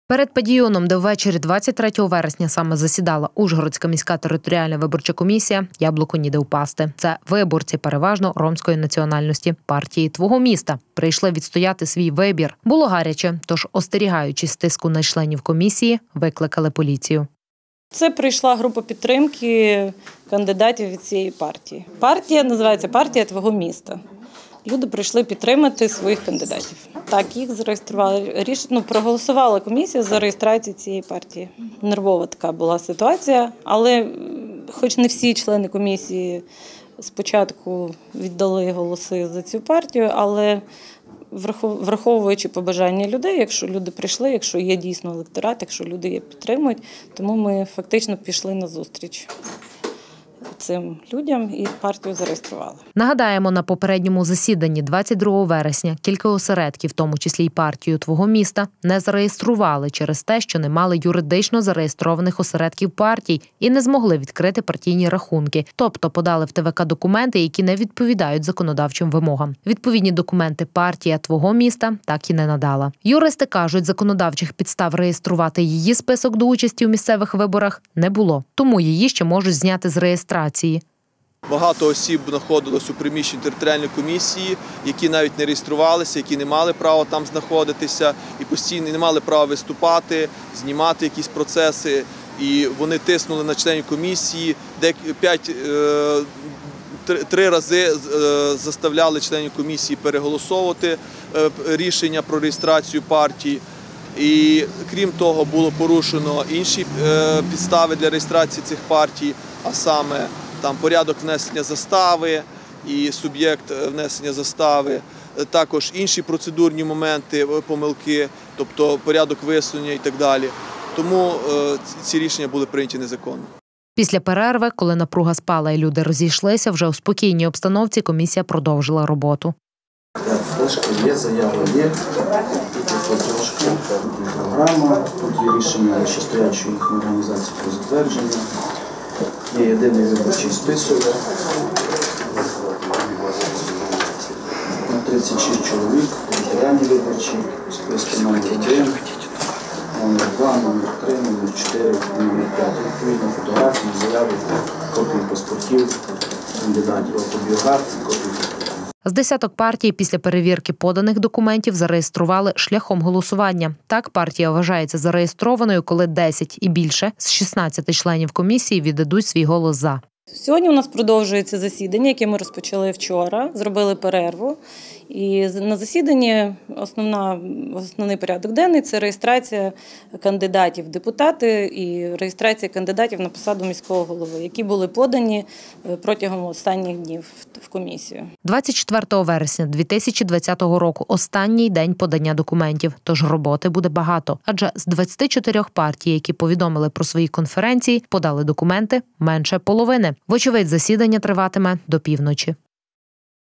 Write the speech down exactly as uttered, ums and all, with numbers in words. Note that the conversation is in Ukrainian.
Перед Падіоном, де ввечері двадцять третього вересня саме засідала Ужгородська міська територіальна виборча комісія, яблуку ніде впасти. Це виборці переважно ромської національності партії «Твого міста». Прийшли відстояти свій вибір. Було гаряче, тож, остерігаючись тиску на членів комісії, викликали поліцію. Це прийшла група підтримки кандидатів від цієї партії. Партія називається «Партія Твого міста». Люди прийшли підтримати своїх кандидатів. Так, їх зареєстрували. Ріш... Ну, проголосувала комісія за реєстрацію цієї партії. Нервова така була ситуація, але хоч не всі члени комісії спочатку віддали голоси за цю партію, але враховуючи побажання людей, якщо люди прийшли, якщо є дійсно електорат, якщо люди її підтримують, тому ми фактично пішли на зустріч цим людям і партію зареєстрували. Нагадаємо, на попередньому засіданні двадцять другого вересня кілька осередків, в тому числі й партію «Твого міста», не зареєстрували через те, що не мали юридично зареєстрованих осередків партій і не змогли відкрити партійні рахунки, тобто подали в ТВК документи, які не відповідають законодавчим вимогам. Відповідні документи партія «Твого міста» так і не надала. Юристи кажуть, законодавчих підстав реєструвати її список до участі у місцевих виборах не було, тому її ще можуть зняти з реєстрації. Багато осіб знаходилось у приміщенні територіальної комісії, які навіть не реєструвалися, які не мали права там знаходитися і постійно не мали права виступати, знімати якісь процеси. І вони тиснули на членів комісії, де п'ять, три рази заставляли членів комісії переголосовувати рішення про реєстрацію партії. І крім того, було порушено інші підстави для реєстрації цих партій, а саме там порядок внесення застави і суб'єкт внесення застави, також інші процедурні моменти, помилки, тобто порядок висунення і так далі. Тому ці рішення були прийняті незаконно. Після перерви, коли напруга спала і люди розійшлися, вже у спокійній обстановці комісія продовжила роботу. Флешка є, заява є, тут трошки програма, тут є рішення вищестоячої організації про затвердження, є єдиний виборчий список на тридцять шість чоловік, ветерані виборчі, списки номер один, номер два, номер три, номер чотири, номер п'ять. Відповідно фотографії, заяви, копії паспортів кандидатів, автобіографії, копії. З десяток партій після перевірки поданих документів зареєстрували шляхом голосування. Так, партія вважається зареєстрованою, коли десять і більше з шістнадцяти членів комісії віддадуть свій голос «за». Сьогодні у нас продовжується засідання, яке ми розпочали вчора, зробили перерву. І на засіданні основна, основний порядок денний – це реєстрація кандидатів в депутати і реєстрація кандидатів на посаду міського голови, які були подані протягом останніх днів в комісію. двадцять четвертого вересня дві тисячі двадцятого року – останній день подання документів, тож роботи буде багато. Адже з двадцяти чотирьох партій, які повідомили про свої конференції, подали документи менше половини. Вочевидь, засідання триватиме до півночі.